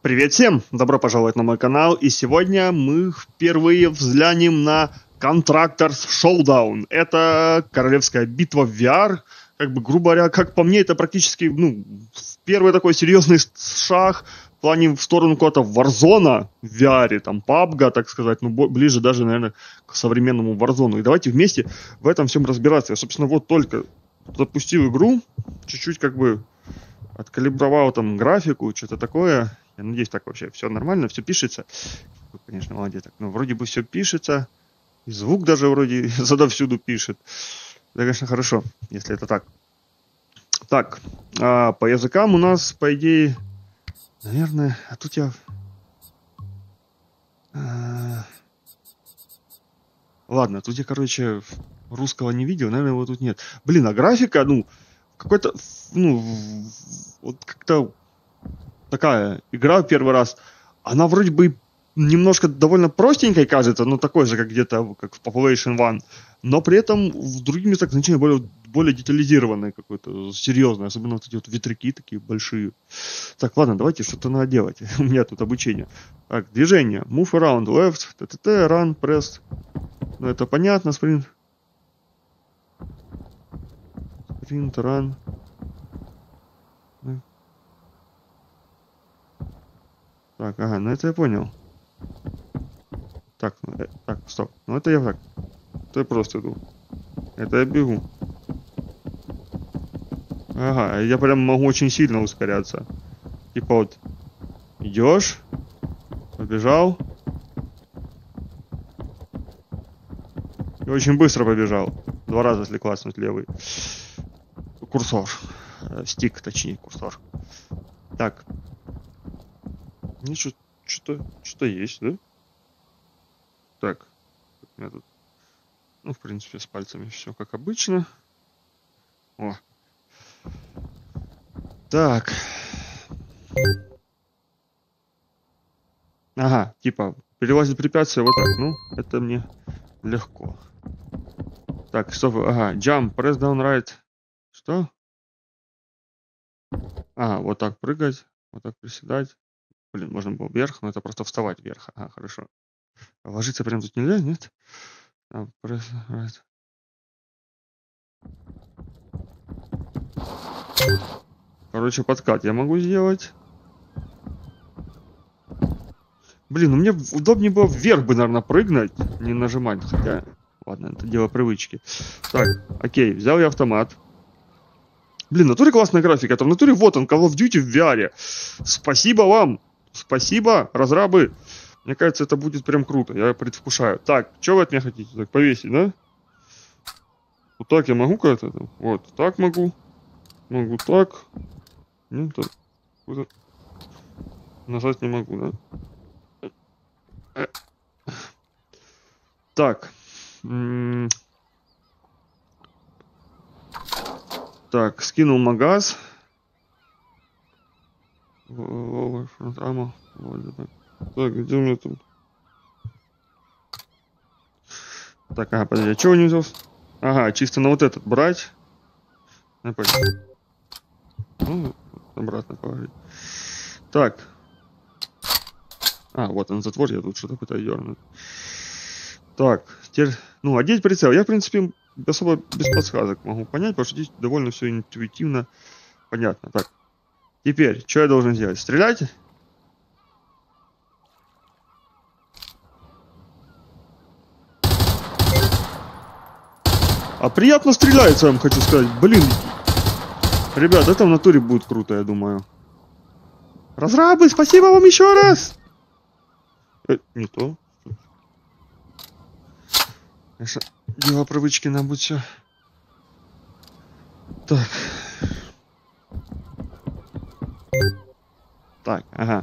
Привет всем! Добро пожаловать на мой канал. И сегодня мы впервые взглянем на Contractors Showdown. Это королевская битва в VR. Как бы, грубо говоря, как по мне, это практически, первый такой серьезный шаг в плане в сторону какого-то Warzone в VR, там, PUBG, так сказать, ближе даже, наверное, к современному Warzone. И давайте вместе в этом всем разбираться. Я, собственно, вот только запустил игру, чуть-чуть как бы откалибровал там графику, что-то такое. Я надеюсь, так вообще все нормально, все пишется. Вы, конечно, молодец. Так, вроде бы все пишется. И звук даже вроде задовсюду пишет. Да, конечно, хорошо, если это так. Так, по языкам у нас, по идее, наверное, а тут я... Ладно, тут я, короче, русского не видел, наверное, его тут нет. Блин, а графика, какой-то, вот как-то такая игра первый раз, она вроде бы немножко довольно простенькой кажется, но такой же, как где-то, как в Population One, но при этом в других местах значительно более детализированной какой-то, серьезной, особенно вот эти вот ветряки такие большие. Так, ладно, давайте что-то надо делать. У меня тут обучение. Так, движение. Move around, left, ТТТ, run, press. Ну, это понятно, sprint. Sprint, run. Так, ага, ну это я понял. Так, так, стоп. Ну это я так. Это я просто иду. Это я бегу. Ага, я прям могу очень сильно ускоряться. Типа вот идешь, побежал. И очень быстро побежал. 2 раза, если класснуть левый. Курсор. Стик, точнее, курсор. Так. Ну, что-то есть, да? Так. У меня тут, в принципе, с пальцами все как обычно. О. Так. Ага, типа, перелазить препятствия вот так. Это мне легко. Так, стоп, ага, jump, press down right. Что? Ага, вот так прыгать, вот так приседать. Блин, можно было вверх, но это просто вставать вверх. Ага, хорошо. А ложиться прям тут нельзя, нет? Press right. Короче, подкат я могу сделать. Блин, мне удобнее было вверх бы, наверное, прыгнуть, не нажимать. Хотя, ладно, это дело привычки. Так, окей, взял я автомат. Блин, в натуре классная графика. Это в натуре вот он, Call of Duty в VR. Спасибо вам. Спасибо, разрабы. Мне кажется, это будет прям круто. Я предвкушаю. Так, что вы от меня хотите? Так, повесить, да? Вот так я могу как-то? Вот, так могу. Могу так. Нет, так. Нажать не могу, да? Так. Так, скинул магаз. Так, где у меня там? Так, ага, подожди, а чего не взял? Ага, чисто на вот этот брать. Ну, обратно положить. Так. А, вот он затвор, я тут что-то пытаюсь дернуть. Так, теперь, одеть прицел. Я, в принципе, особо без подсказок могу понять, потому что здесь довольно все интуитивно понятно. Так, теперь, что я должен сделать? Стрелять? А приятно стреляется, я вам хочу сказать. Блин. Ребят, это в натуре будет круто, я думаю. Разрабы, спасибо вам еще раз! Не то. Конечно, дело привычки нам будет все. Так. Так, ага.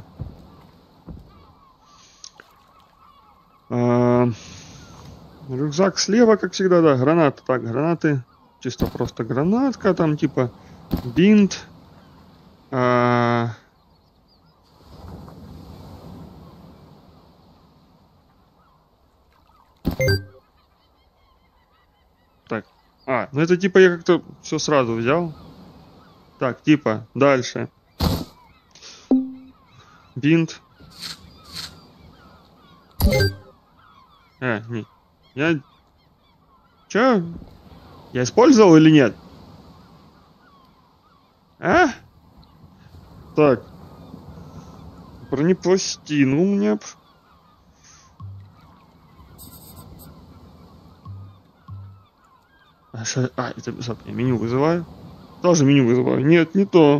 Рюкзак слева, как всегда, да. Гранаты. Так, гранаты. Чисто просто гранатка, там типа бинт. Так. Ну это типа я как-то все сразу взял. Так, типа, дальше. Бинт. Не. Я... Чё? Я использовал или нет? А? Так. Бронепластину у меня... это я меню вызываю. Тоже меню вызываю. Нет, не то.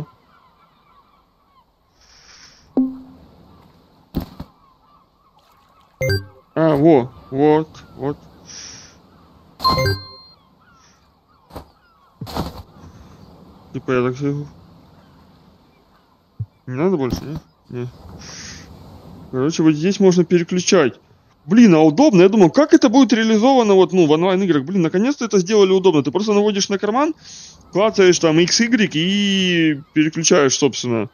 Вот. Типа я так все... Не надо больше, не? Не. Короче, вот здесь можно переключать. Блин, а удобно. Я думал, как это будет реализовано вот, в онлайн-играх. Блин, наконец-то это сделали удобно. Ты просто наводишь на карман, клацаешь там X, Y и переключаешь, собственно.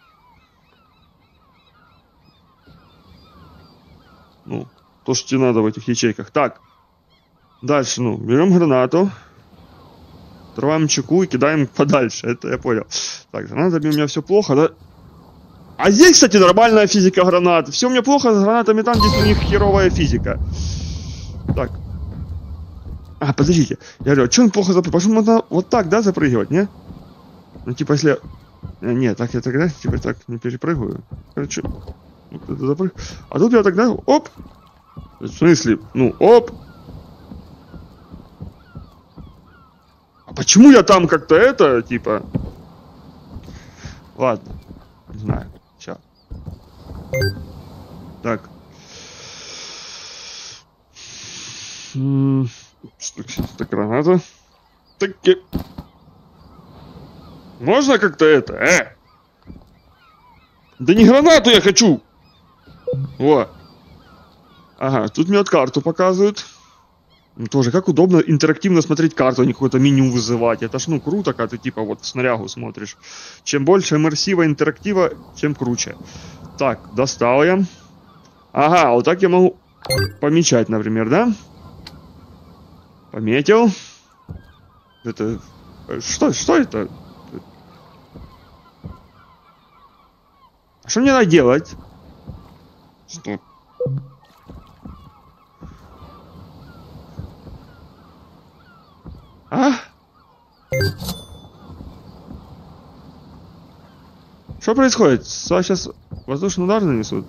То, что тебе надо в этих ячейках. Так. Дальше, берем гранату. Отрываем чеку и кидаем подальше. Это я понял. Так, гранатами у меня все плохо, да? А здесь, кстати, нормальная физика гранат. Все у меня плохо с гранатами там, здесь у них херовая физика. Так. Подождите. Я говорю, а что он плохо запрыгивает? Потому что можно вот так, да, запрыгивать, не? Типа, если... Нет, так я тогда, типа, так не перепрыгиваю. Короче, вот это запрыгиваю. А тут я тогда, оп. В смысле? Оп. А почему я там как-то это, типа... Ладно. Не знаю. Сейчас. Так. Так, граната. Таки. Можно как-то это, Да не гранату я хочу! Во. Ага, тут мне вот карту показывают. Тоже, как удобно интерактивно смотреть карту, а не какое-то меню вызывать. Это ж, круто, когда ты, типа, вот в снарягу смотришь. Чем больше иммерсива, интерактива, тем круче. Так, достал я. Ага, вот так я могу помечать, например, да? Пометил. Это... Что это? Что мне надо делать? Что? Что происходит? Сейчас воздушный удар нанесут.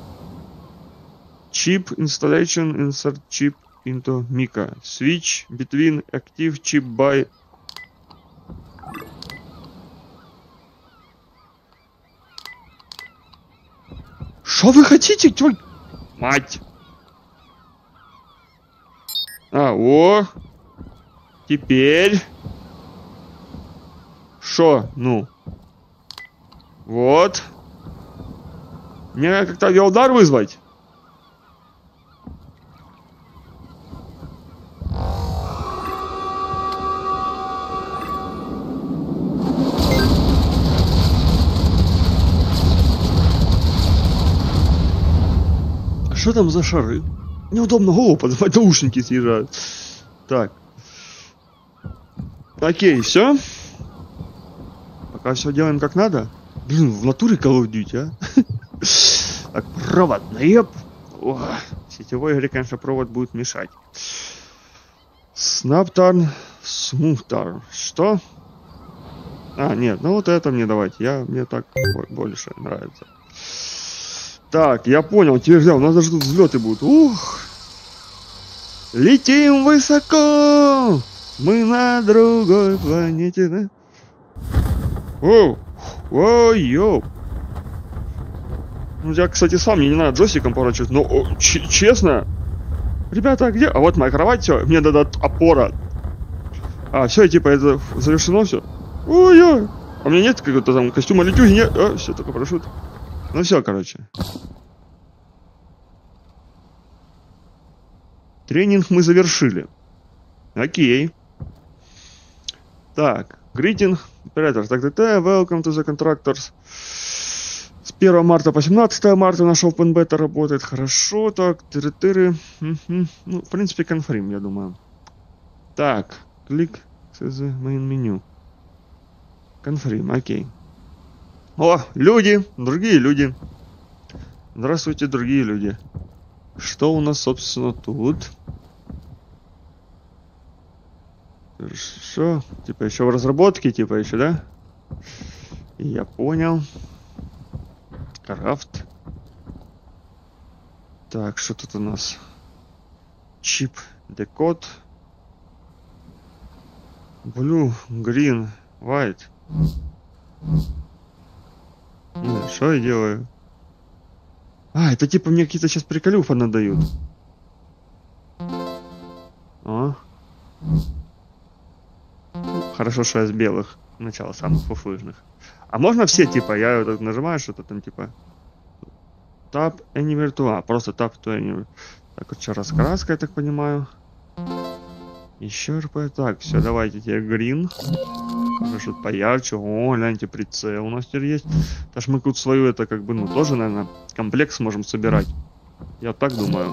Chip installation, insert chip into Mika. Switch between active chip by... Что вы хотите, твой... Мать! Теперь... Шо? Вот. Мне как-то авиаудар вызвать? А что там за шары? Неудобно голову поднимать, наушники съезжают. Так. Окей, все. Пока все делаем как надо. Блин, в натуре Call of Duty, а? Так, провод наеб. В сетевой игре, конечно, провод будет мешать. Snapturn, Smoothturn. Что? Нет, вот это мне давайте. Мне так больше нравится. Так, я понял. Теперь, у нас даже тут взлеты будут. Ух! Летим высоко! Мы на другой планете, да? Ой-ё! Я, кстати, сам мне не надо джойстиком поворачивать, но честно. Ребята, где? А вот моя кровать, все, мне надо опора. Все, типа, это завершено, все. Ой-ой! А у меня нет какого-то там костюма летюги, нет? Все, только парашют. Все, короче. Тренинг мы завершили. Окей. Так, greeting, operators, welcome to the contractors. С 1 марта по 17 марта наш Open Beta работает. Хорошо, так, тыры-тыры. В принципе, confirm, я думаю. Так, click the main menu. Confirm, окей. Люди, другие люди. Здравствуйте, другие люди. Что у нас, собственно, тут? Хорошо. Типа еще в разработке, типа еще, да? Я понял. Крафт. Так, что тут у нас? Чип, декод. Blue, green, white. Что я делаю? А, это типа мне какие-то сейчас приколюхи надают. О. Хорошо, что я с белых. Начало самых фуфлыжных. А можно все, типа, я вот нажимаю что-то там, типа... Tap anywhere to... А, просто tap to anywhere. Так, вот что, раскраска, я так понимаю. Еще РП. Так, все, давайте тебе green. Что-то поярче. О, гляньте, прицел у нас теперь есть. Потому что мы тут свою, это как бы, ну, тоже, наверное, комплекс сможем собирать. Я так думаю.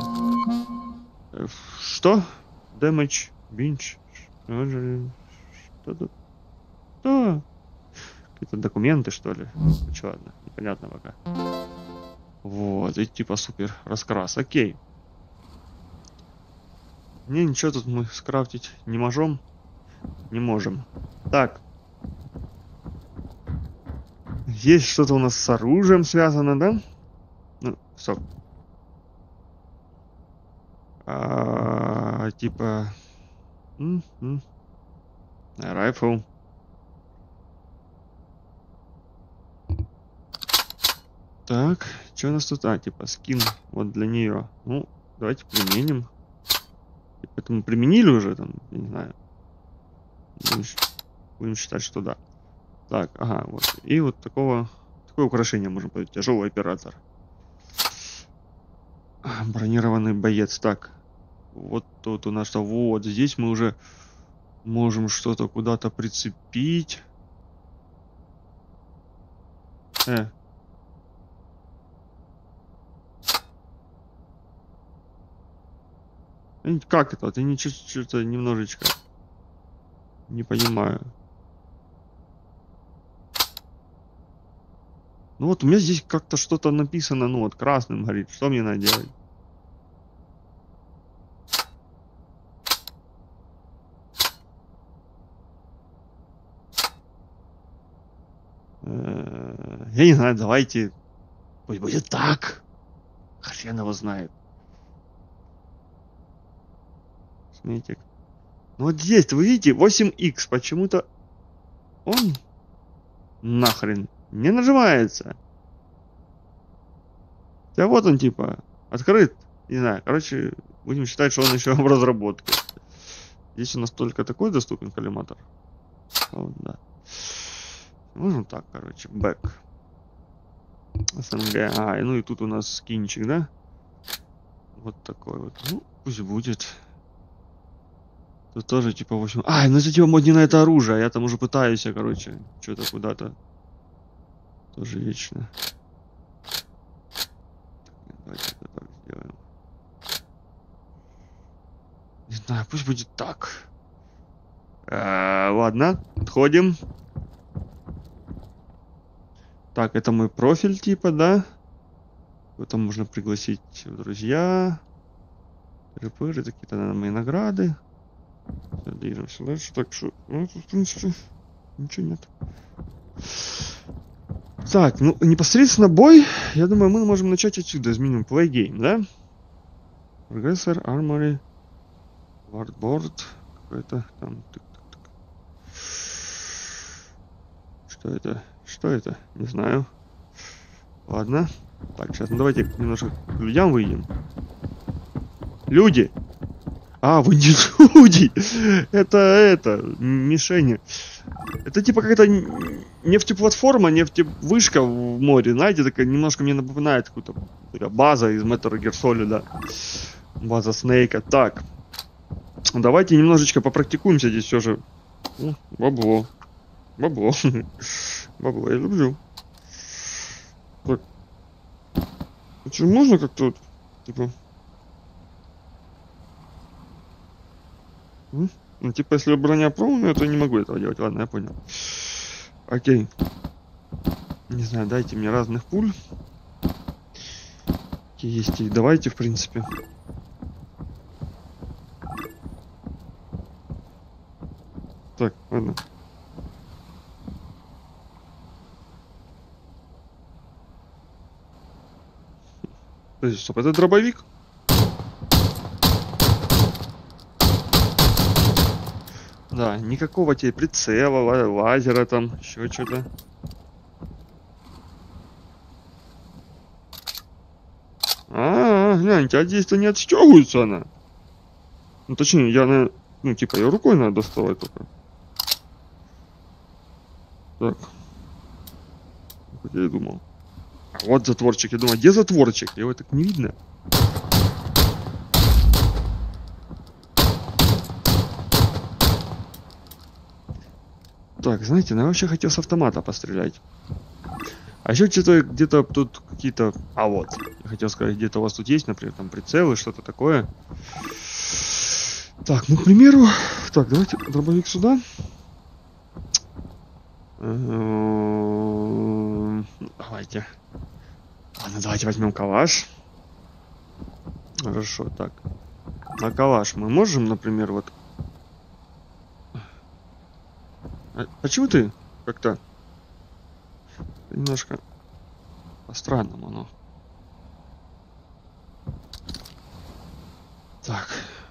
Что? Damage, binge. Что тут? Что? Какие-то документы, что ли? Че, ладно, непонятно пока. Вот, и типа супер раскрас. Окей. Не, ничего тут мы скрафтить не можем. Не можем. Так. Есть что-то у нас с оружием связано, да? Ну, стоп. Типа... Райфл. Так, что у нас тут? А, типа скин вот для нее. Ну, давайте применим. Это мы применили уже, там, я не знаю. Будем считать, что да. Так, ага, вот. И вот такое украшение можем подать. Тяжелый оператор. Бронированный боец. Так, вот тут у нас что. Вот здесь мы уже можем что-то куда-то прицепить. Как это? Вот я ничего, что-то немножечко не понимаю. Ну вот у меня здесь как-то что-то написано, ну вот красным горит. Что мне надо делать? Я не знаю, давайте. Пусть будет так. Хрен его знает. Смотрите. Ну вот здесь, вы видите, 8х. Почему-то он нахрен не нажимается. А вот он типа открыт. Не знаю, короче, будем считать, что он еще в разработке. Здесь у нас только такой доступен коллиматор. Вот, да. Можем так, короче, бэк. СНГ. Ну и тут у нас скинчик, да? Вот такой вот. Ну, пусть будет. Тут тоже типа 8. Ну это типа модни на это оружие. Я там уже пытаюсь, короче, что-то куда-то. Тоже вечно. Давайте это так сделаем. Не знаю, пусть будет так. Ладно, отходим. Так, это мой профиль типа, да? Это можно пригласить в друзья. РПР, это какие-то, наверное, мои награды. Все, движемся дальше. Так что, ну, тут, в принципе, ничего нет. Так, ну, непосредственно бой, я думаю, мы можем начать отсюда. Изменим play game, да? Progressor, Armory, Wardboard. Какой-то там... Что это? Что это? Не знаю. Ладно. Так, сейчас, ну давайте немножко к людям выйдем. Люди! Вы не люди! Это, мишени. Это типа какая-то нефтеплатформа, нефтевышка в море. Знаете, такая немножко мне напоминает какую-то база из Metal Gear Solid. База Снейка. Так. Давайте немножечко попрактикуемся здесь все же. Бабло. Бабло. Бабло я люблю. Так. Почему можно как-то вот, типа... Ну, типа, если броня полная, то не могу этого делать. Ладно, я понял. Окей. Не знаю, дайте мне разных пуль. Какие есть и давайте, в принципе. Так, ладно. Подожди, стоп, это дробовик? Да, никакого тебе прицела, лазера там, еще что-то. Гляньте, а здесь-то не отстегивается она. Ну, точнее, я, ну, типа, ее рукой надо доставать только. Так. Как я и думал. А вот затворчик. Я думаю, где затворчик? Его так не видно. Так, знаете, я вообще хотел с автомата пострелять. А еще что-то где-то тут какие-то... А вот, я хотел сказать, где-то у вас тут есть, например, там прицелы, что-то такое. Так, ну, к примеру... Так, давайте дробовик сюда. Давайте. Ладно, давайте возьмем калаш. Хорошо, так. На калаш мы можем, например, вот... Почему ты как-то... Немножко по-странному оно. Так.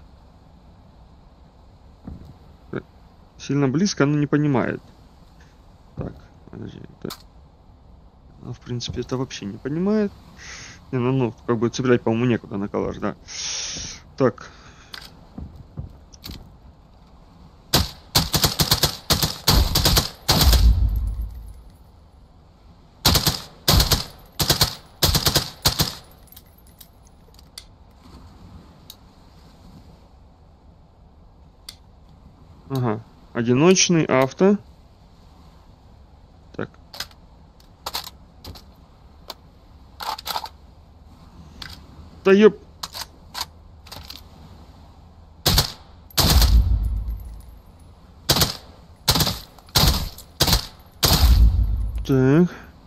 Сильно близко оно не понимает. Так, подожди. Это... Ну, в принципе, это вообще не понимает. Не, ну, как бы цеплять, по-моему, некуда на калаш, да. Так. Ага. Одиночный авто. Так. Да ёп. Так.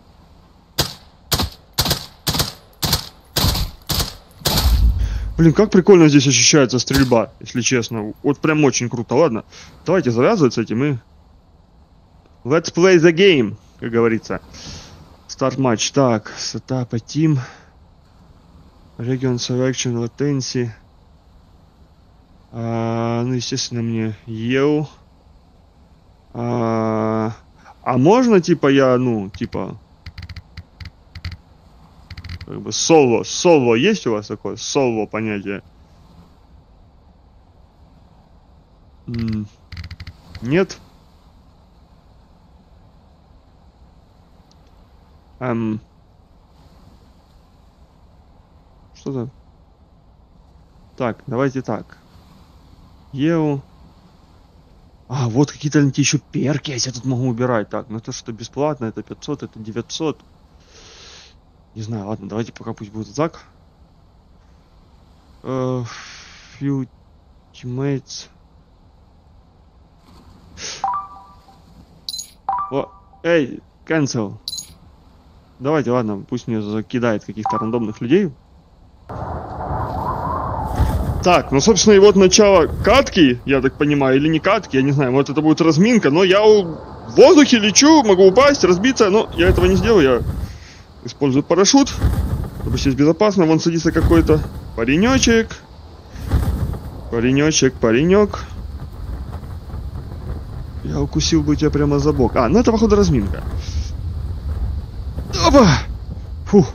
Блин, как прикольно здесь ощущается стрельба, если честно. Вот прям очень круто. Ладно, давайте завязывать с этим и... Let's play the game, как говорится. Start match. Так, setup a team. Region selection, latency. Ну, естественно, мне EO. А можно, типа, я, ну, типа... Как бы соло. Соло есть у вас такое? Соло понятие? Нет? Что-то... Так, давайте так. Еу. А, вот какие-то еще перки я тут могу убирать. Так, ну это что бесплатно, это 500, это 900. Не знаю, ладно, давайте пока пусть будет так. Few teammates. О, эй, cancel. Давайте, ладно, пусть мне закидает каких-то рандомных людей. Так, ну, собственно, и вот начало катки, я так понимаю, или не катки, я не знаю, вот это будет разминка, но я в воздухе лечу, могу упасть, разбиться, но я этого не сделаю, я использую парашют, чтобы сесть безопасно. Вон садится какой-то паренечек. Паренек. Я укусил бы тебя прямо за бок. А, ну это, походу, разминка. Опа! Фух.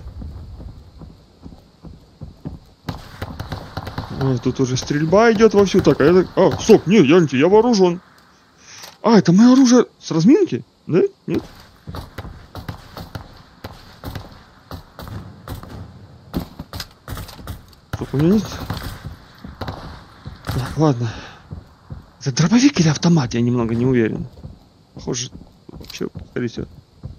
Ой, тут уже стрельба идет вовсю. Так, а это... А, стоп, нет, я вооружен. А, это мое оружие с разминки? Да? Нет? Стоп, у меня нет... Так, ладно. Это дробовик или автомат? Я немного не уверен. Похоже, вообще, скорее всего.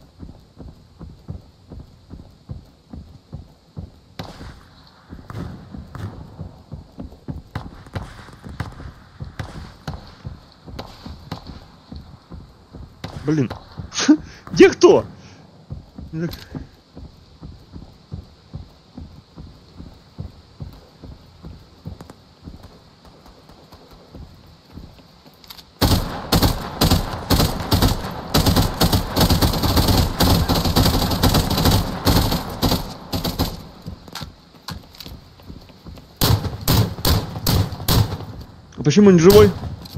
Блин. Где кто? А почему не живой?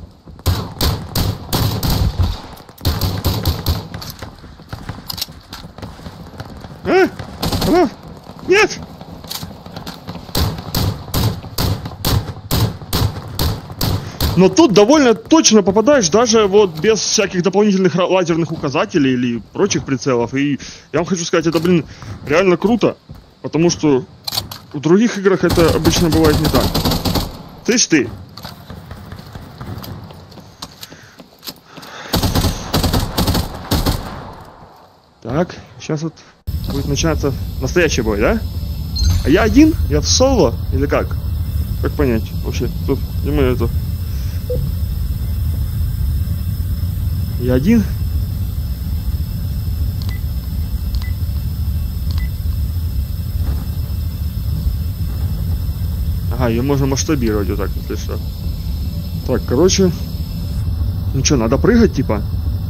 А? А? Нет! Но тут довольно точно попадаешь, даже вот без всяких дополнительных лазерных указателей или прочих прицелов. И я вам хочу сказать, это, блин, реально круто. Потому что в других играх это обычно бывает не так. Слышь ты? Так, сейчас вот будет начинаться настоящий бой, да? А я один? Я в соло? Или как? Как понять вообще? Тут, где мы это... Я один? Ага, ее можно масштабировать вот так, если что. Так, короче... Ну что, надо прыгать, типа?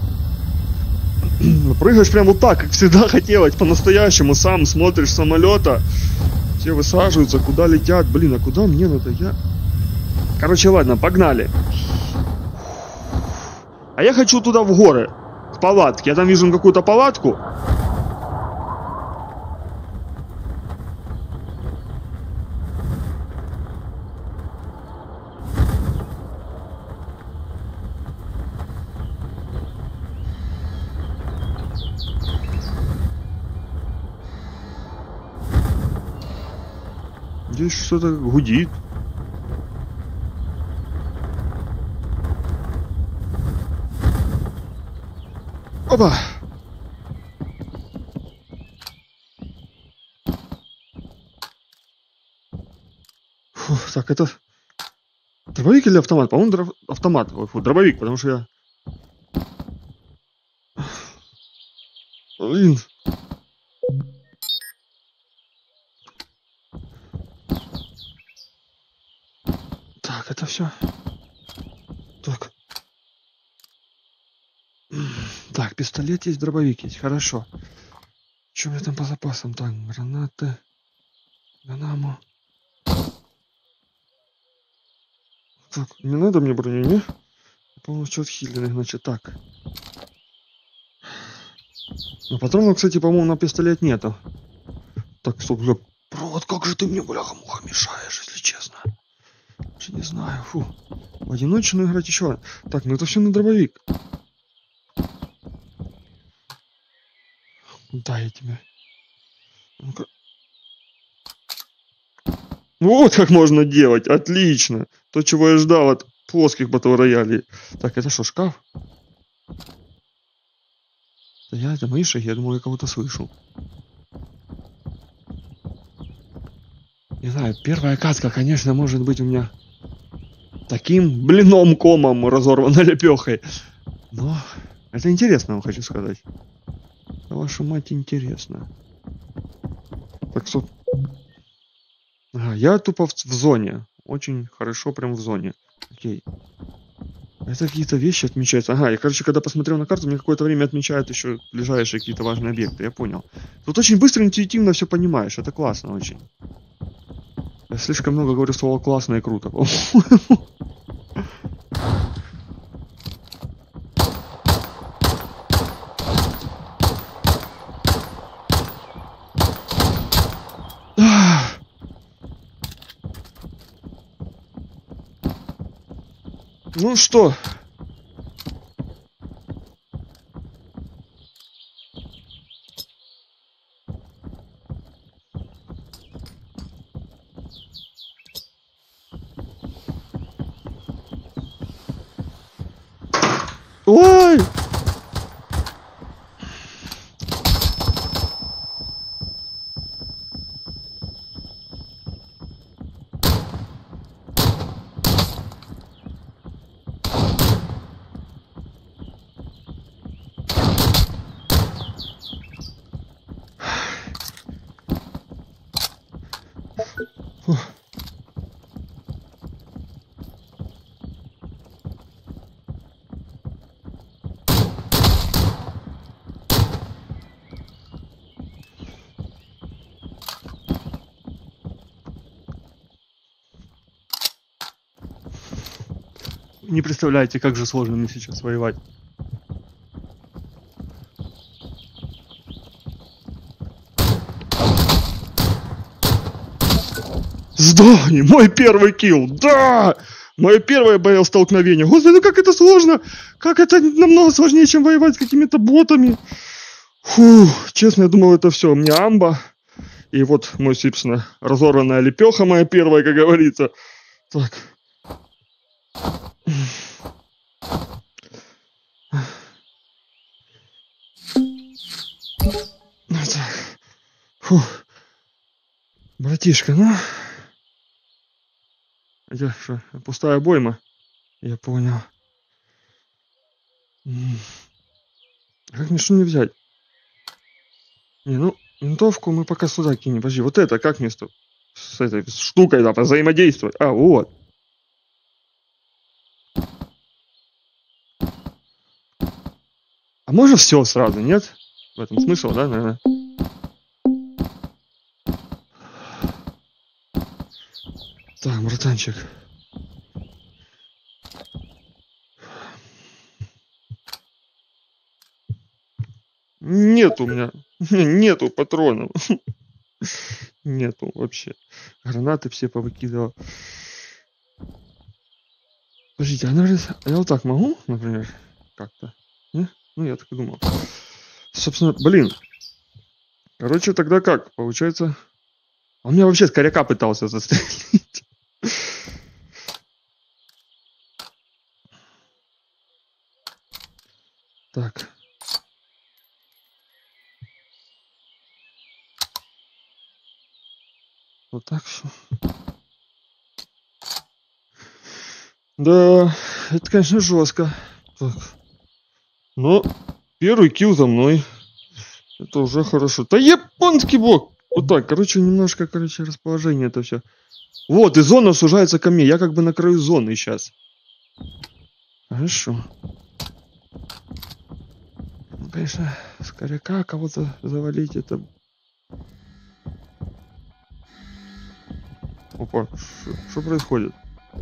Прыгаешь прям вот так, как всегда хотелось, по-настоящему. Сам смотришь с самолета. Все высаживаются, куда летят. Блин, а куда мне надо? Я... Короче, ладно, погнали. А я хочу туда в горы. К палатке. Я там вижу какую-то палатку. Здесь что-то гудит. Опа! Фу, так, это... Дробовик или автомат? По-моему, автомат. Ой, фу, дробовик, потому что я... Блин. Так, это все. Так. Так, пистолет есть, дробовик есть. Хорошо. Что у меня там по запасам? Так, гранаты. Динамо. Так, не надо мне броню, не? Полностью отхиленный, значит, так. Но патронов, кстати, по-моему, на пистолет нету. Так, стоп, бля. Провод, как же ты мне, бляха-муха, мешаешь, если честно. Даже не знаю, фу. В одиночную играть еще. Так, ну это все на дробовик. Да, я тебе. Ну-ка. Вот как можно делать, отлично. То, чего я ждал от плоских батл-роялей. Так, это что, шкаф? Это мои шаги, я думал, я кого-то слышу. Не знаю, первая катка, конечно, может быть у меня таким блином комом разорванной лепехой. Но это интересно, вам хочу сказать. Вашу мать, интересно. Так что... Ага, я тупо в зоне. Очень хорошо прям в зоне. Окей. Это какие-то вещи отмечаются. Ага, я, короче, когда посмотрел на карту, мне какое-то время отмечают еще ближайшие какие-то важные объекты. Я понял. Тут очень быстро, интуитивно все понимаешь. Это классно очень. Я слишком много говорю слова классно и круто. Ну что? Ой! не представляете, как же сложно мне сейчас воевать. Сдохни! Мой первый килл! Да! Мое первое боестолкновение. Господи, ну как это сложно! Как это намного сложнее, чем воевать с какими-то ботами. Фу, честно, я думал, это все. У меня амба. И вот мой, собственно, разорванная лепеха моя первая, как говорится. Так. Так. Фу. Братишка, ну... Это что, пустая обойма? Я понял. Как мне что не взять? Не, ну, винтовку мы пока сюда кинем. Подожди, вот это как мне с этой штукой да, взаимодействовать? А, вот. А можно все сразу, нет? В этом смысл, да, наверное? Так, братанчик. Нет у меня. Нету патронов. Нету вообще. Гранаты все повыкидывал. Подождите, а я вот так могу, например? Как-то? Не? Ну, я так и думал. Собственно, блин. Короче, тогда как? Получается... Он меня вообще с коряка пытался застрелить. Так. Вот так все. Да, это, конечно, жестко. Так. Но первый килл за мной. Это уже хорошо. Да японский бог! Вот так, короче, немножко, расположение это все. Вот, и зона сужается ко мне. Я как бы на краю зоны сейчас. Хорошо. Ну, конечно, с коряка кого-то завалить это... Опа, что происходит?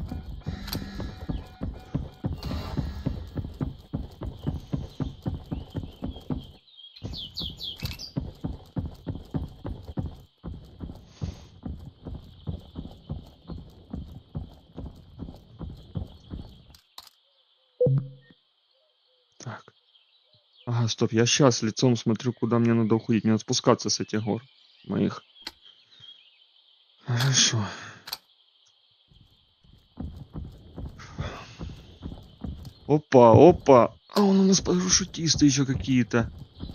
Так. Ага, стоп, я сейчас лицом смотрю, куда мне надо уходить. Мне надо спускаться с этих гор моих. Хорошо. Опа, опа. А он у нас парашютисты еще какие-то.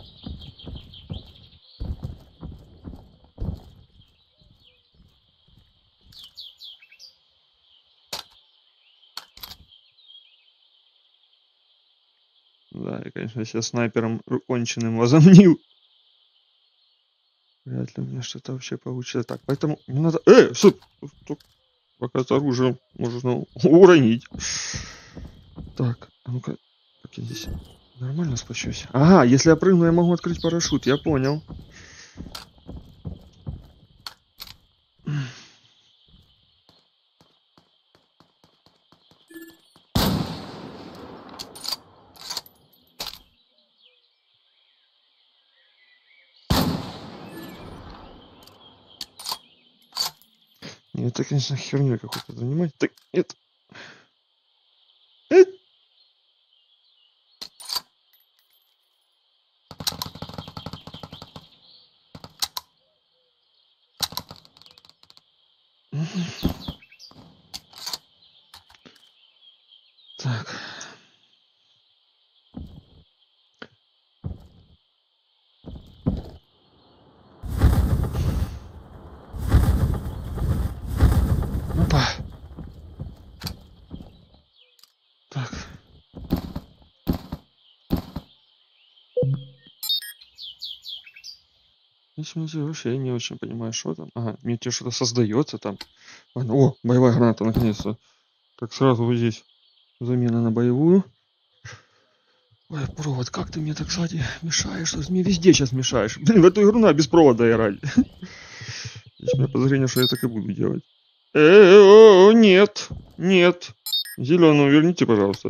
Да, я, конечно, сейчас снайпером конченым возомнил. Вряд ли у меня что-то вообще получится. Так, поэтому мне надо... стоп! Пока с оружием можно уронить. Так, а ну-ка, как я здесь нормально спущусь? Ага, если я прыгну, я могу открыть парашют, я понял. Нет, это, конечно, херню какой-то занимать. Так, нет. Так. Опа. Так. Если вообще я не очень понимаю, что там. Ага, мне тебе что-то создается там. О, боевая граната, наконец-то. Так сразу вот здесь замена на боевую. Ой, провод, как ты мне так, кстати, мешаешь? Ты мне везде сейчас мешаешь. Блин, в эту игру надо без провода играть. Есть у меня подозрение, что я так и буду делать. Нет, нет. Зеленую верните, пожалуйста.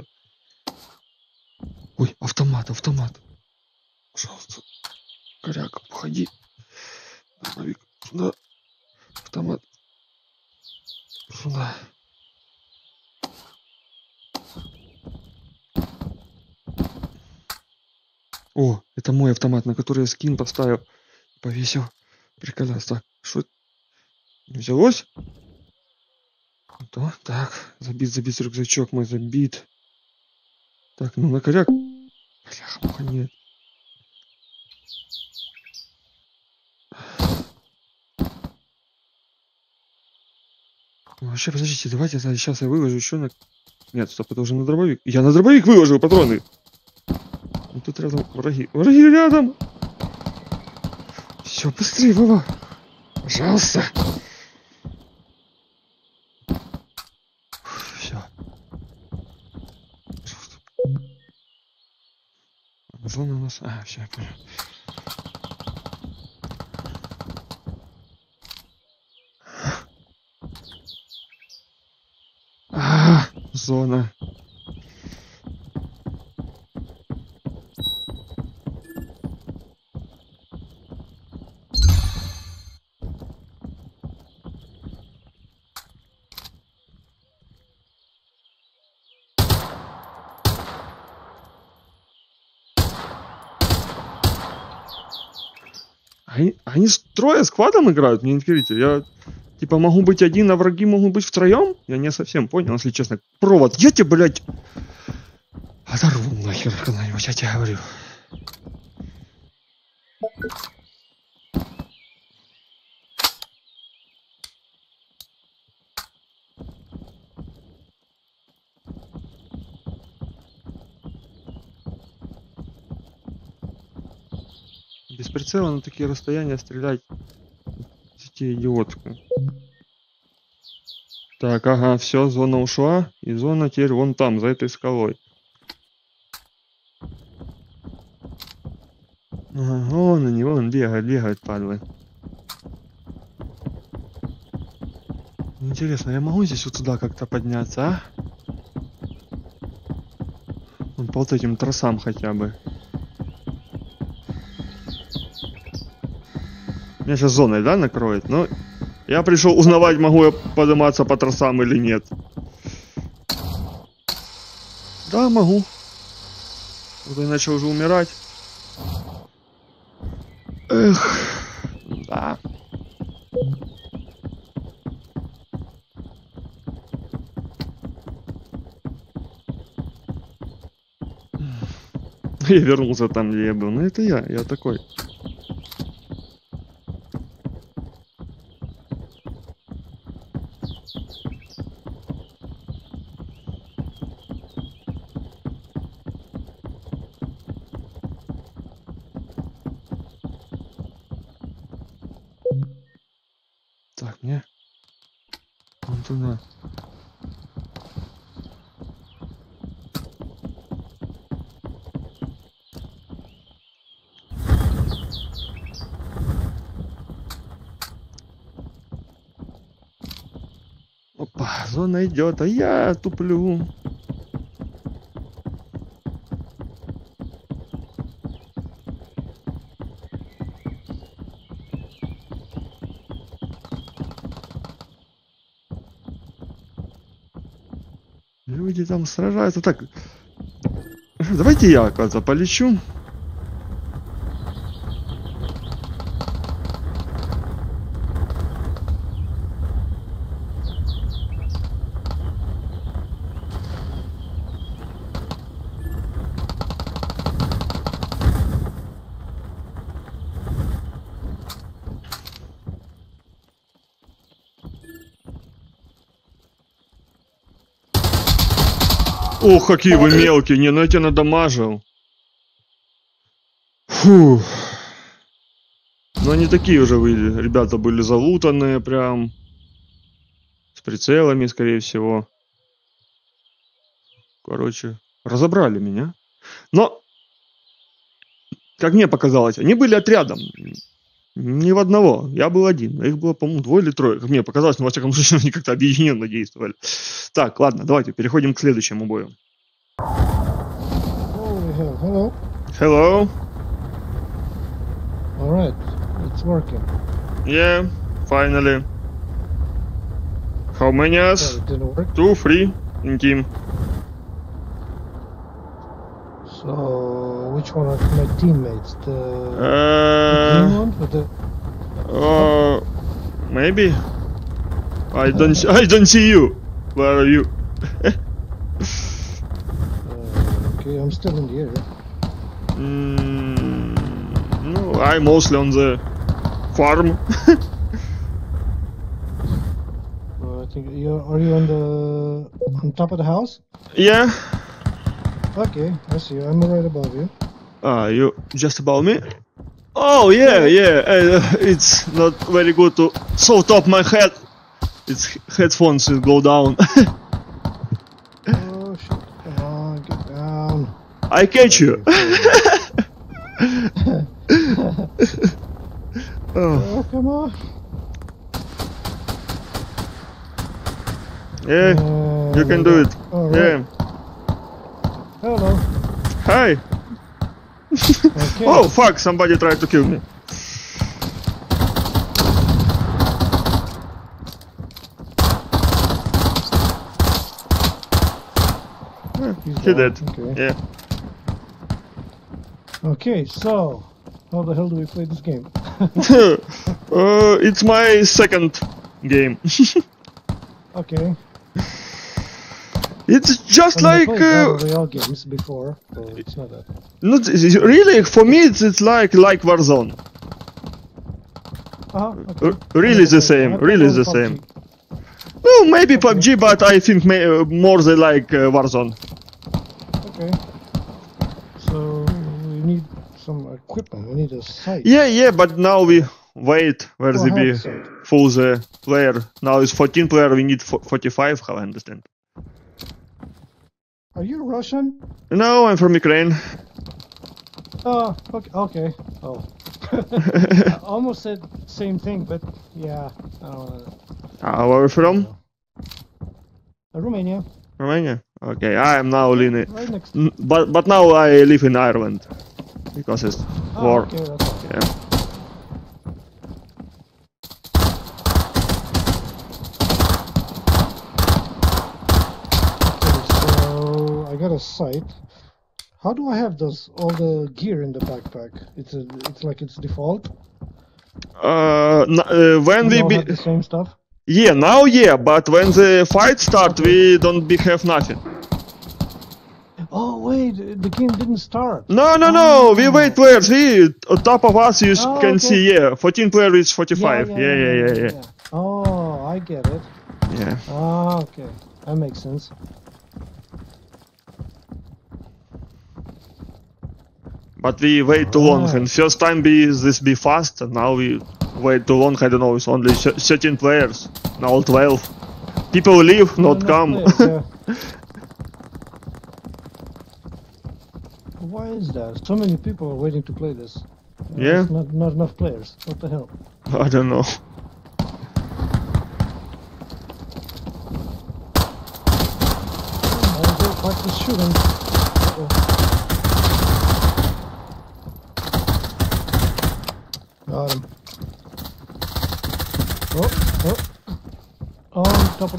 Ой, автомат. Пожалуйста. Коряк, уходи. Дробовик. Сюда. Автомат. Сюда. О, это мой автомат, на который я скин поставил. Повесил. Прикольно. Так, что? Не взялось? Да, так, забит рюкзачок мой, забит. Так, ну на коряк. Бляха, нет. Вообще, подождите, давайте сейчас я выложу еще на... Нет, стоп, это уже на дробовик. Я на дробовик выложил патроны. И тут рядом враги. Враги рядом! Все, быстрее, Вова. Пожалуйста. Все. Зона у нас... А, все, я понял. Зона. Они трое сквадом играют, мне интересно. Я типа могу быть один, а враги могут быть втроем? Я не совсем понял, если честно. Провод, я тебе, блядь, оторву нахер когда-нибудь, я тебе говорю. Без прицела на такие расстояния стрелять. Эти идиотка. Так, ага, все, зона ушла. И зона теперь вон там, за этой скалой. Ага, вон они, вон бегают, падлы. Интересно, я могу здесь вот сюда как-то подняться, а? Вон по вот этим тросам хотя бы. Меня сейчас зоной, да, накроет? Но я пришел узнавать, могу я подниматься по тросам или нет. Да, могу. Вот я начал уже умирать. Эх, да. Я вернулся там, где я был. Ну это я такой. Так, мне вон туда. Опа, зона идет, а я туплю. Люди там сражаются. Так, давайте я, оказывается, полечу. Ох, какие вы мелкие, не, ну я тебя надамажил. Фух. Но они такие уже вы, ребята, были залутанные прям. С прицелами, скорее всего. Короче, разобрали меня. Но, как мне показалось, они были отрядом. Ни в одного. Я был один. Их было, по-моему, 2 или 3. Как мне показалось, но во всяком случае они как-то объединенно действовали. Так, ладно, давайте переходим к следующему бою. Hello. Hello. All right, it's working. Yeah, finally. How many us? So it didn't work. 2, 3 in team. So which one are my teammates? The green one with the? Maybe. I don't see you. Where are you? Okay, I'm still in the area. No, I'm mostly on the farm. I think are you on top of the house? Yeah. Okay, I see you. I'm right above you. You just above me? Oh yeah. It's not very good to so top my head. Its headphones will go down. Oh shit! Come on, get down. I catch you. Oh, come on. Yeah, you can do it. Right. Yeah. Hello. Hi. Okay. Oh fuck! Somebody tried to kill me. He did. Okay. Yeah. Okay, so how the hell do we play this game? It's my second game. Okay. It's just I like played Battle Royale games before, so it's not that. not really for me. It's like Warzone. Okay. Really the same. Really the same. No, maybe PUBG, but I think more they like Warzone. Okay. So we need some equipment. We need a sight. Yeah, but now we wait where Oh, they I be have sight. full the player. Now it's 14 player. We need 45. How I understand. Are you Russian? No, I'm from Ukraine. Oh, okay. Oh. I almost said same thing, but yeah. Where are you from? Romania. Romania. Okay, I am now living. Right next. But now I live in Ireland because it's war. Okay, that's okay. Yeah. So I got a sight. How do I have all the gear in the backpack? It's like it's default. When We we all be have the same stuff. yeah, now yeah, but when the fight start, we don't have nothing. Oh wait, the game didn't start. No, we wait players. We on top of us you Oh, can okay. see 14 player is 45. Yeah. Oh, I get it. Yeah. Ah, okay, that makes sense. But we wait too long, and first time this be fast, and now we wait too long. I don't know. It's only 13 players now 12. People leave, not come. Players, yeah. Why is that? So many people are waiting to play this. Yeah. There's not enough players. What the hell? I don't know. I'll go practice shooting. Uh-oh. Got him. Oh, on top of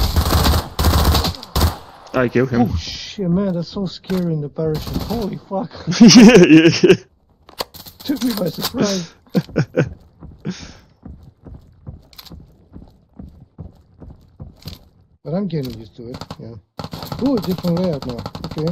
the... I kill him. Oh shit, man, that's so scary in the parachute. Holy fuck. yeah. Took me by surprise. But I'm getting used to it, yeah. Ooh, different layout now. Okay.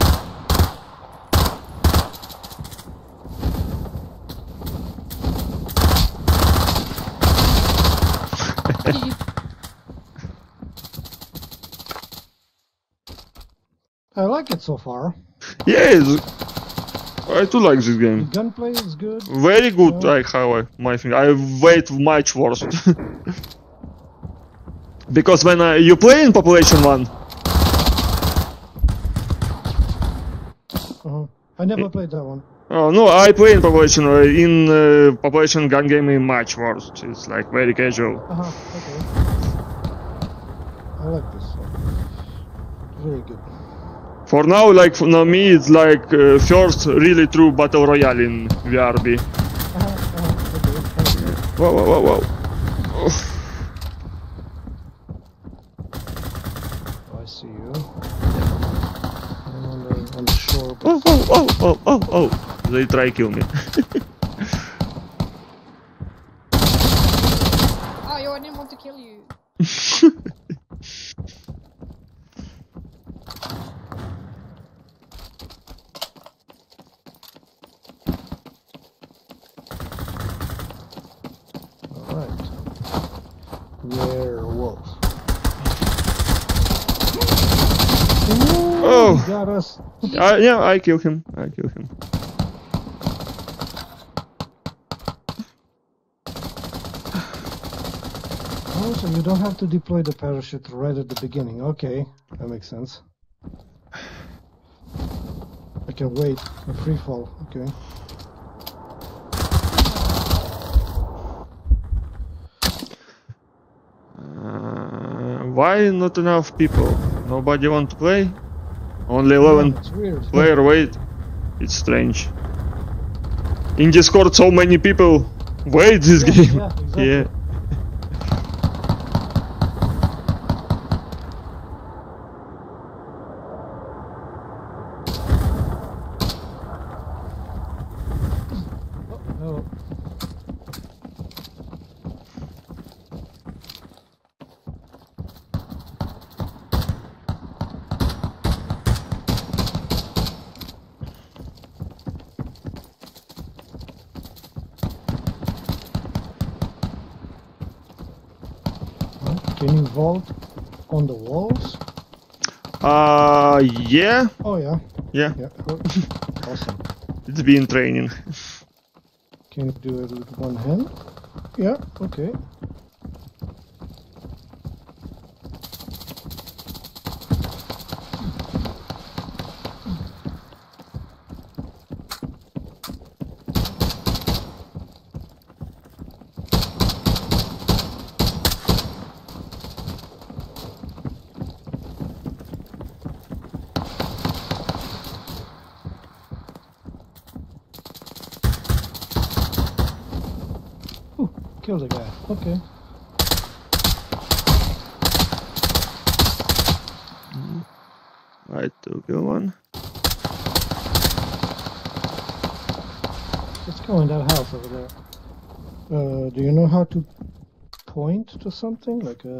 I like it so far. Yeah, I do like this game. Gunplay is good. Very good, Yeah. like how my thing. I wait much worse. Because when you play in Population 1, I never played that one. Oh no, I play in population population gun game in much worse. It's like very casual. Okay. I like this one. Very good. For now, like for me, it's like first really true battle royale in VRB. Okay. Whoa, whoa, whoa, whoa. Oh. I see you. I'm on the shore. But Oh. They try kill me. Oh, yo, I didn't want to kill you. Alright. Werewolf. Oh. He got us. Yeah, I kill him. Oh, so you don't have to deploy the parachute right at the beginning. Okay, that makes sense. I can wait. A free fall. Okay. Why not enough people? Nobody want to play? Only 11 Yeah, it's weird. player. Wait, it's strange. In Discord, so many people wait this Yeah, game. yeah, exactly. Yeah. Oh. Can you vault on the walls? Yeah. Oh yeah. Yeah. Yeah. Awesome. It's been training. Can you do it with one hand? Yeah. Okay. Kill the guy. Okay. I took one. Let's go in that house over there. Do you know how to point to something like a?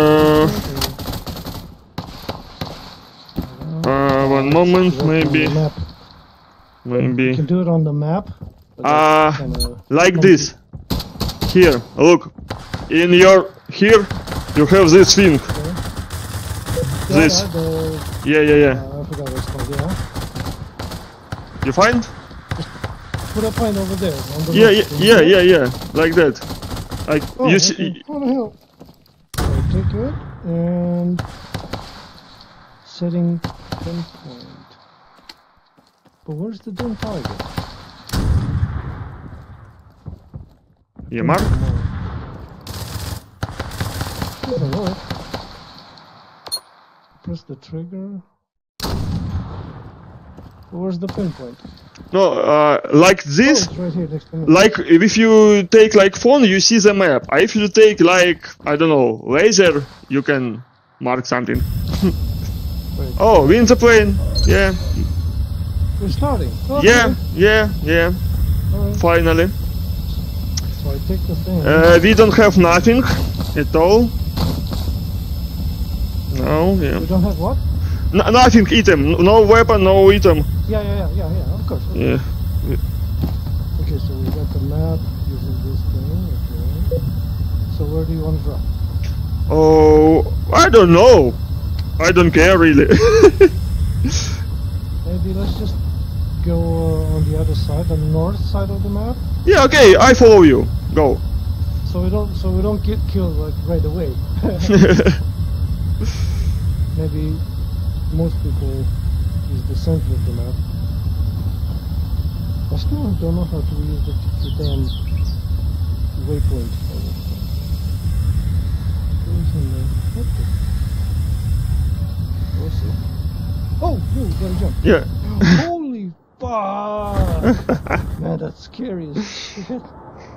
One moment, maybe. You Maybe. can do it on the map. but that's kinda Like clumsy. this. Here, look. In your here, you have this thing. Yeah, This. Yeah. I forgot what it's called. Yeah. You find? Put a point over there. On the Yeah, left. yeah. Like that. Like Oh, you okay. see. What the hell? So take it and setting pinpoint. But where's the damn target? Yeah, mark. Doesn't work. Press the trigger. Where's the pinpoint? No, like this. Oh, it's right here next to me. Like if you take like phone, you see the map. If you take like I don't know laser, you can mark something. Wait, Oh, win the plane. Yeah, we're starting. Okay. yeah. Alright. Finally. So I take the thing. We don't have nothing at all. No, yeah. We don't have what? Nothing item. No weapon, no item. Yeah. Of course. Yeah. Okay, so we got the map using this thing. Okay. So where do you want to drop? Oh, I don't know. I don't care really. Maybe let's just go on the other side, the north side of the map. Yeah, okay. I follow you. Go. So we don't get killed like right away. Maybe most people use the center of the map. I still don't know how to use the damn waypoint. What the? What's it? Oh, you gotta jump. Yeah. Holy fuck! Man, that's scary as shit. Okay,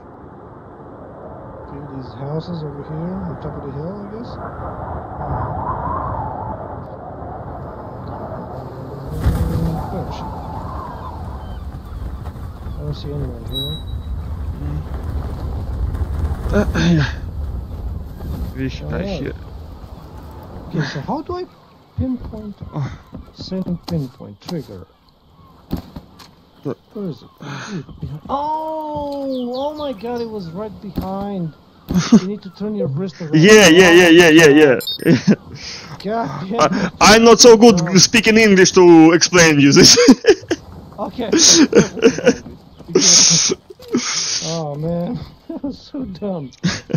these houses over here on top of the hill, I guess. Parachute. I don't see anyone here. Yeah. Вещь here. Okay, so how do I pinpoint? Send pinpoint trigger. Where is it? Oh my god, it was right behind. You need to turn your wrist around. Yeah. God damn. I'm not so good speaking English to explain you this. Okay. Oh man, that was so dumb.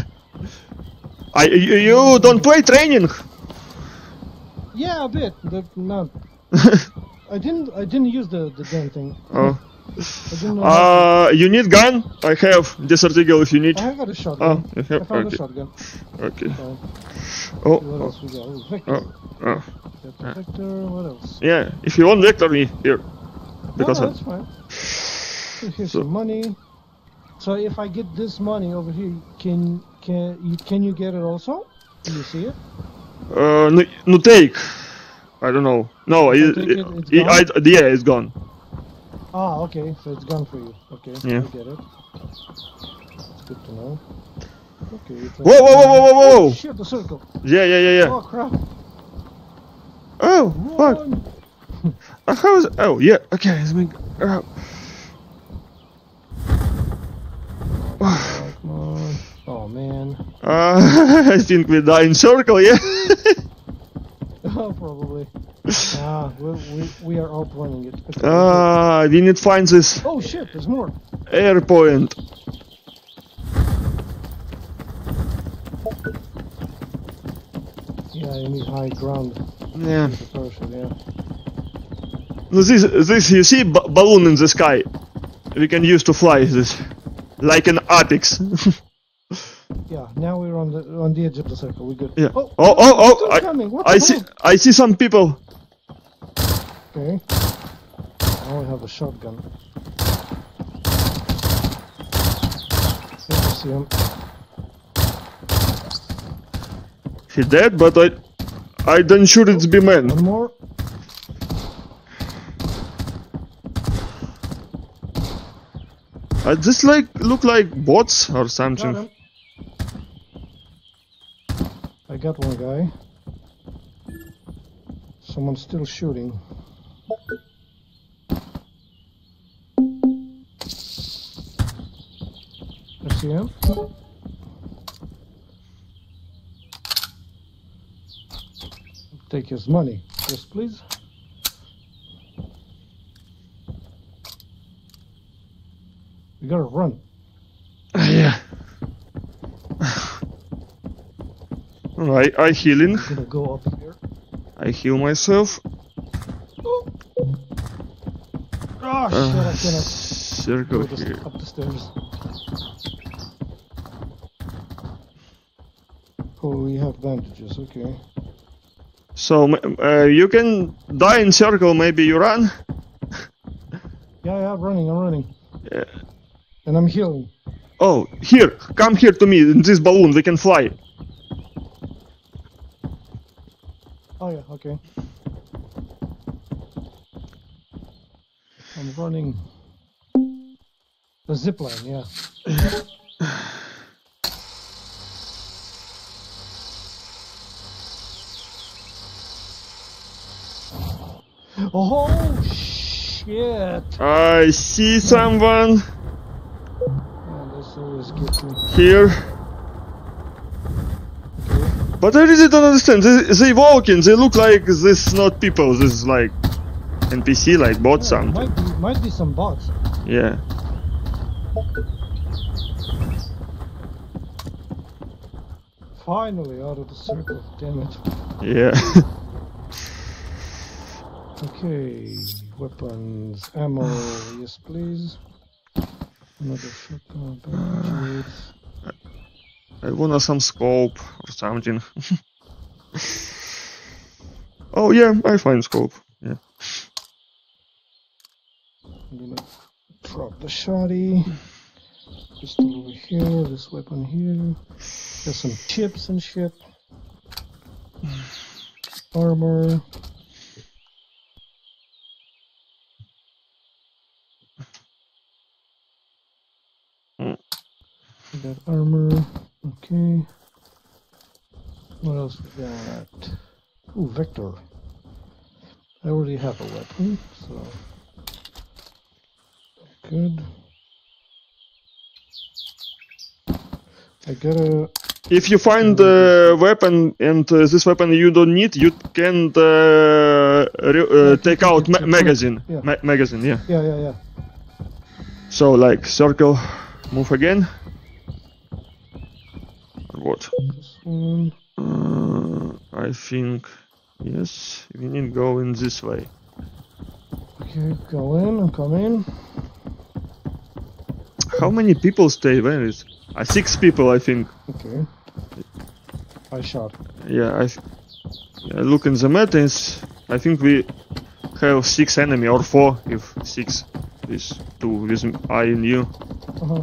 You don't play training? Yeah, a bit. Not. I didn't use the damn thing. Oh. I didn't know You need gun? I have Desert Eagle if you need. I have got a shotgun. Oh, you have? I found Okay. a shotgun. Okay. So, Oh. what else we got? Oh, Vector. Oh. Got the Vector. What else? Yeah, if you want Vector, me here. Because No, that's fine. So here's some money. So if I get this money over here, can you get it also? Can you see it? no take. I don't know. No, If I take it, it's gone? yeah, it's gone. Ah, okay. So it's gone for you. Okay, Yeah. I get it. It's good to know. Okay. It's Whoa! Oh, shit, the circle. Yeah. Oh crap. Oh, fuck. Run. How is? Oh, yeah. Okay, let me. Come on. Oh man. I think we die in circle. Yeah. Oh, probably. We are outrunning it. Okay. We need to find this Oh shit, there's more. air point. Yeah, you need high ground. Yeah. with the parachute, yeah. No, this you see balloon in the sky. We can use to fly this, like an Apex. Yeah, now we're on the edge of the circle. We're good. Yeah. Oh! Still coming. What the hell? I see some people. Okay. I only have a shotgun. I see him. He dead, but I don't sure it's be man. One more. This like look like bots or Got something. him. I got one guy. Someone's still shooting. I see him. Take his money. Yes, please. We gotta run. Yeah. I healing. I'm gonna go up here. I heal myself. Oh shit, I cannot Circle go here. up the stairs. Oh, we have bandages, okay. So you can die in circle. Maybe you run. Yeah, I'm running. Yeah. And I'm healing. Oh, here! Come here to me in this balloon. We can fly. Oh yeah, okay. I'm running. The zipline, yeah. Oh shit! I see someone Man, this always gets me. here. Okay. But I really don't understand. They walking. They look like this not people. This is like NPC, like bot Yeah, something. might be some bots. Yeah. Finally out of the circle, damn it. Yeah. Okay, weapons, ammo, yes please. Another shotgun, bandages. I want some scope or something. Oh yeah, I find scope. Yeah. I'm gonna drop the shotty. Pistol over here, this weapon here. There's some chips and shit. Armor. Got armor. Okay. What else we got? Ooh, Vector. I already have a weapon, so good. I gotta. If you find a weapon and this weapon you don't need, you can take out magazine. Yeah. Magazine, yeah. Yeah. So like circle, move again. Or what? This one. I think yes. We need to go in this way. Okay, go in. I'm coming. How many people stay? Where is? 6 people, I think. Okay. I shot. Yeah, look in the map. I think we have 6 enemy or 4 if 6 is 2 with I and you. Uh-huh.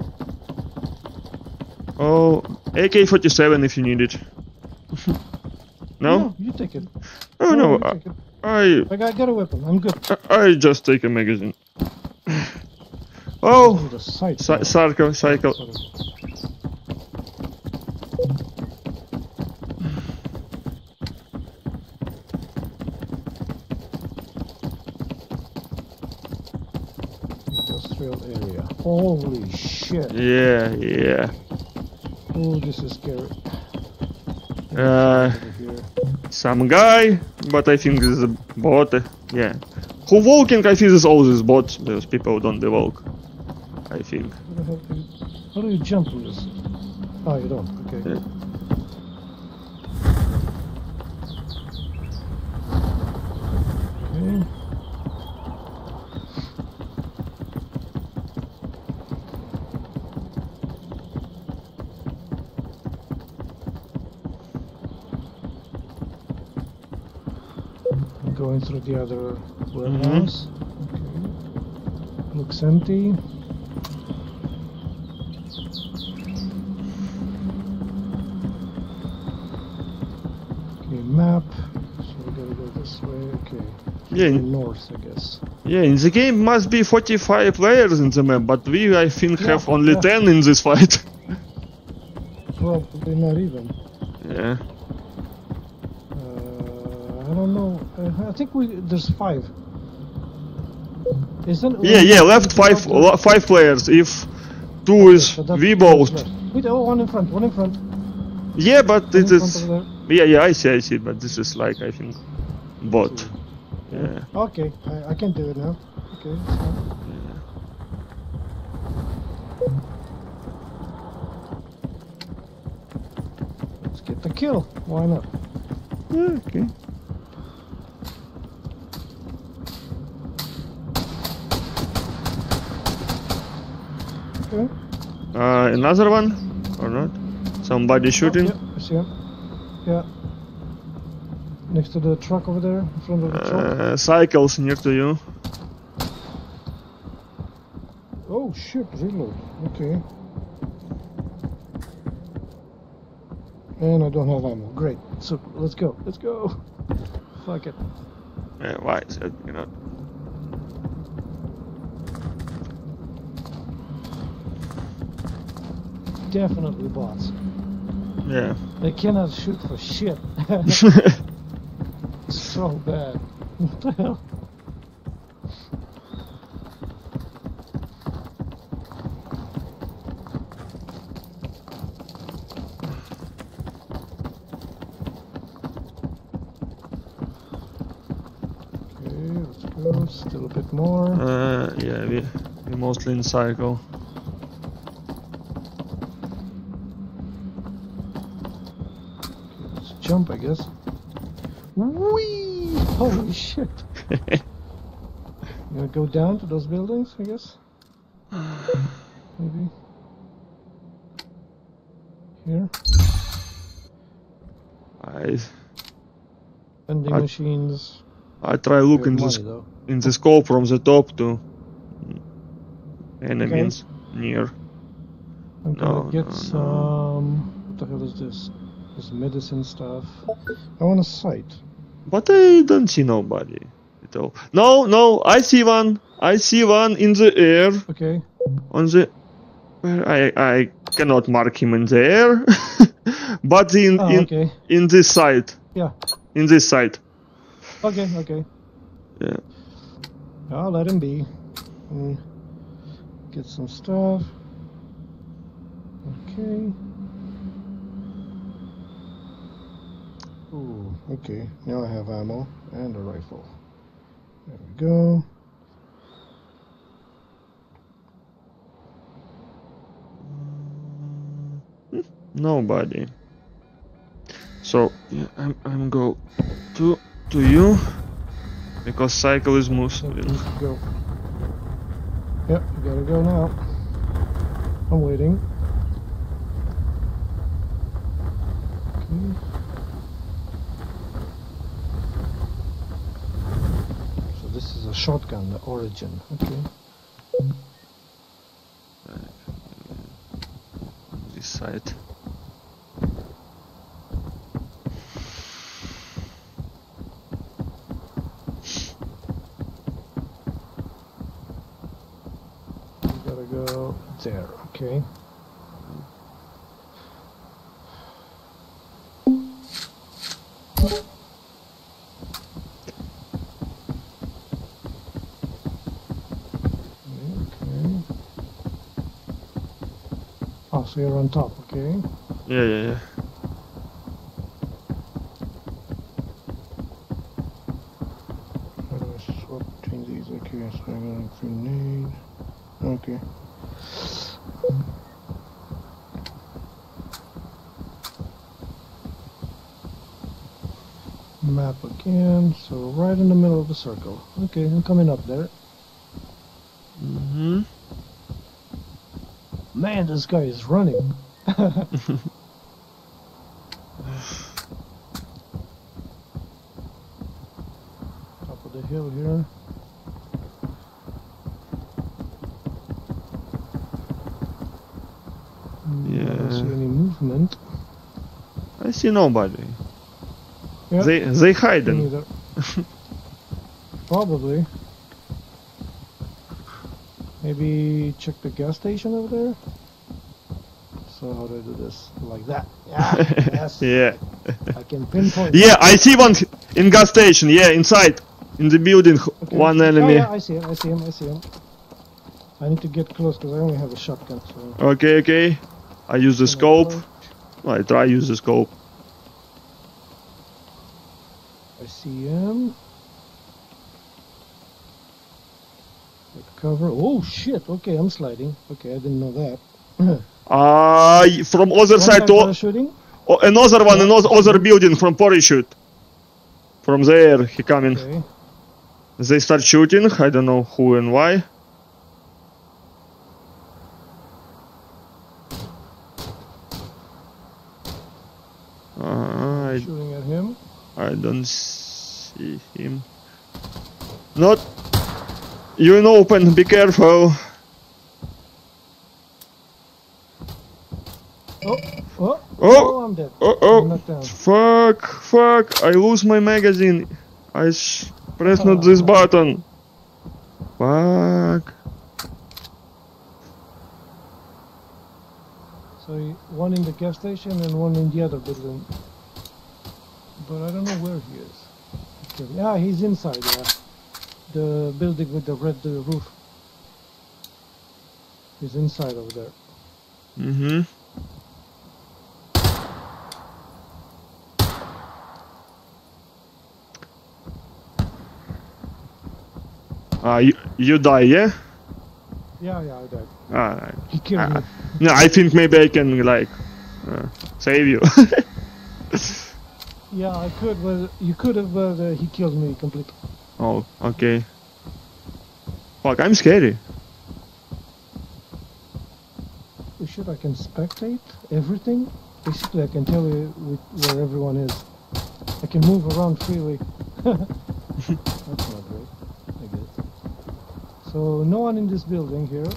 Oh, AK-47 if you need it. No? No, you take it. Oh no, you take it. I I got a weapon. I'm good. I just take a magazine. Oh, Need a sight. cycle. Sorry. Industrial area. Holy shit. Yeah. Oh, this is scary. Uh, Over here. Some guy, but I think this is a bot. Yeah. Who walking? I think this is all these bots because people don't walk. I think. How do you jump on this? Oh, you don't. Okay. Yeah. Okay. I'm going through the other warehouse. Okay. Looks empty. Okay, map. So we gotta go this way. Okay. Yeah. North, I guess. Yeah, in the game must be 45 players in the map, but we I think Yeah, have only yeah. 10 in this fight. Probably not even. Yeah. I don't know. I think there's 5. Isn't? Yeah, left 5 players. If 2 is So that's- we that's both. left. Wait, oh, one in front. Yeah, but One it in is. front over there. Yeah, I see, but this is like I think bot. Yeah. Okay, I can do it now. Okay, that's fine. Let's get the kill. Why not? Yeah, okay. Okay. Another one or not? Somebody shooting? Oh, yeah, I see him. Yeah. Next to the truck over there, in front of the truck. Cycles near to you. Oh shit, reload. Okay. And I don't have ammo. Great. So let's go. Fuck it. Yeah, why is it? You know. Definitely bots. Yeah. They cannot shoot for shit. So bad. What the hell? Okay, let's go. Still a bit more. Yeah, we mostly in cycle. Let's jump, I guess. Whee! Holy shit. You gonna go down to those buildings, I guess? Maybe. Here. Vending machines. I try look We in have the money, though. in the scope from the top to enemies near. I'm gonna No, get no, some. What the hell is this? This medicine stuff. I want a sight. But I don't see nobody at all. No, I see one. I see one in the air. Okay. On the where I cannot mark him in the air, but Okay. in this side. Yeah. In this side. Okay. Yeah. I'll let him be. Get some stuff. Okay. Ooh, okay. Now I have ammo and a rifle. There we go. Nobody. So yeah, I'm go to you because cycle is moving. Go. Yep, you gotta go now. I'm waiting. Okay. So this is a shotgun, the Origin. Okay. This side. You gotta go there. Okay. Okay. Oh, so you're on top, okay? Yeah. How do I swap between these? Okay, so I got a grenade. Okay. Map again, so right in the middle of the circle. Okay, I'm coming up there. Mm-hmm. Man, this guy is running. Top of the hill here. I don't see Yeah. any movement. I see nobody. Yeah, They me hiding. neither. Probably. Maybe check the gas station over there. So how do I do this? Like that. Yeah. Yes. Yeah. I can pinpoint. Yeah, I see one in gas station. Yeah, inside, in the building. Okay. One Oh, enemy. yeah, I see him. I see him. I need to get close because I only have a shotgun. So Okay. I use the scope. I try use the scope. I see him. Get cover. Oh shit! Okay, I'm sliding. Okay, I didn't know that. From other One side guy to parachuting. another one, another building from parachute. From there he coming. Okay. They start shooting. I don't know who and why. Shooting at him. I don't see him. Not. You in open. Be careful. Oh, I'm dead. I'm knocked down. Fuck. I lose my magazine. I press not this button. Fuck. So one in the gas station and one in the other building. But I don't know where he is. Okay. Yeah, he's inside, yeah. The building with the red roof. He's inside over there. Mm-hmm. You die, yeah? Yeah, I died. He killed me. No, I think maybe I can like save you. Yeah, I could, but you could have, but he killed me completely. Oh, okay. Fuck, I'm scary. Shit, I can spectate everything. Basically, I can tell you where everyone is. I can move around freely. That's not great, I guess. So, no one in this building here.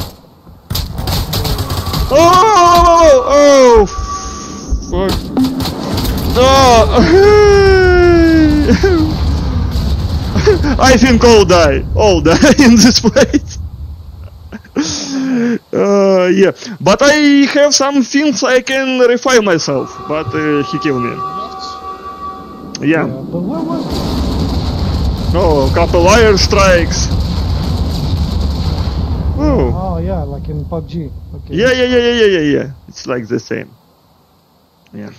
Oh! Fuck. Oh! I think all die in this place. Yeah, but I have some things I can revive myself, but he killed me. Yeah. But where was it? Oh, couple air strikes. Oh. Oh yeah, like in PUBG. Okay. Yeah. It's like the same. Yeah.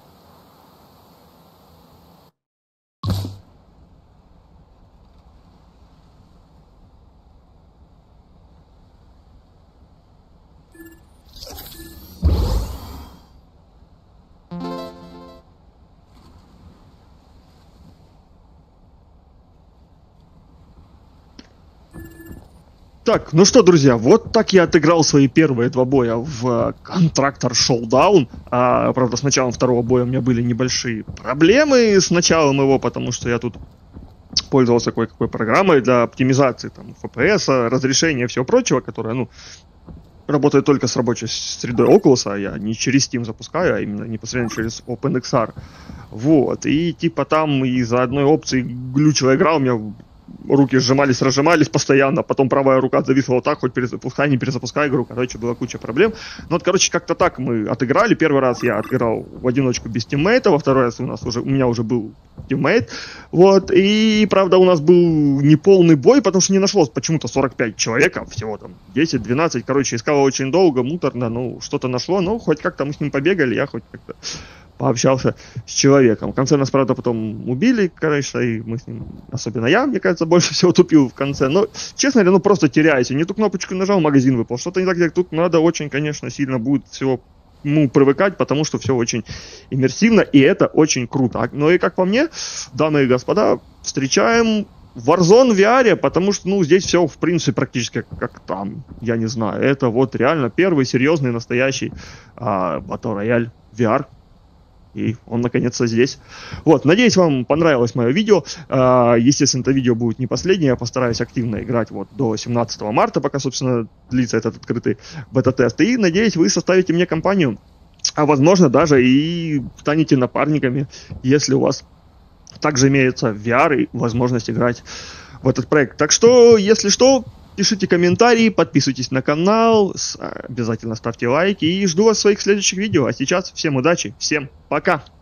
Так, ну что, друзья, вот так я отыграл свои первые два боя в Contractor Showdown. Правда, с началом второго боя у меня были небольшие проблемы с началом его, потому что я тут пользовался кое-какой программой для оптимизации там, FPS, разрешения и всего прочего, которая, ну, работает только с рабочей средой Oculus, а я не через Steam запускаю, а именно непосредственно через OpenXR. Вот, и типа там из-за одной опции глючила игра, у меня руки сжимались, разжимались постоянно, потом правая рука зависла вот так, хоть перезапускай, не перезапускай игру, короче, была куча проблем. Ну вот, короче, как-то так мы отыграли. Первый раз я отыграл в одиночку без тиммейта, во второй раз у меня уже был тиммейт, вот, и, правда, у нас был неполный бой, потому что не нашлось почему-то 45 человек, а всего там 10-12, короче, искал очень долго, муторно, ну, что-то нашло, ну, хоть как-то мы с ним побегали, я хоть как-то пообщался с человеком. В конце нас, правда, потом убили, конечно, и мы с ним, особенно я, мне кажется, больше всего тупил в конце. Но, честно говоря, ну просто теряйся. Не ту кнопочку нажал, магазин выпал. Что-то не так, как тут надо очень, конечно, сильно будет всего привыкать, потому что все очень иммерсивно, и это очень круто. Ну и, как по мне, дамы и господа, встречаем Warzone в VR, потому что, ну, здесь все, в принципе, практически как там, я не знаю. Это вот реально первый серьезный, настоящий Battle Royale VR. И он наконец-то здесь. Вот, надеюсь, вам понравилось мое видео. Естественно, это видео будет не последнее. Я постараюсь активно играть вот до 17 марта, пока, собственно, длится этот открытый бета-тест. И надеюсь, вы составите мне компанию. А возможно, даже и станете напарниками, если у вас также имеется VR и возможность играть в этот проект. Так что, если что, пишите комментарии, подписывайтесь на канал, обязательно ставьте лайки и жду вас в своих следующих видео. А сейчас всем удачи, всем пока!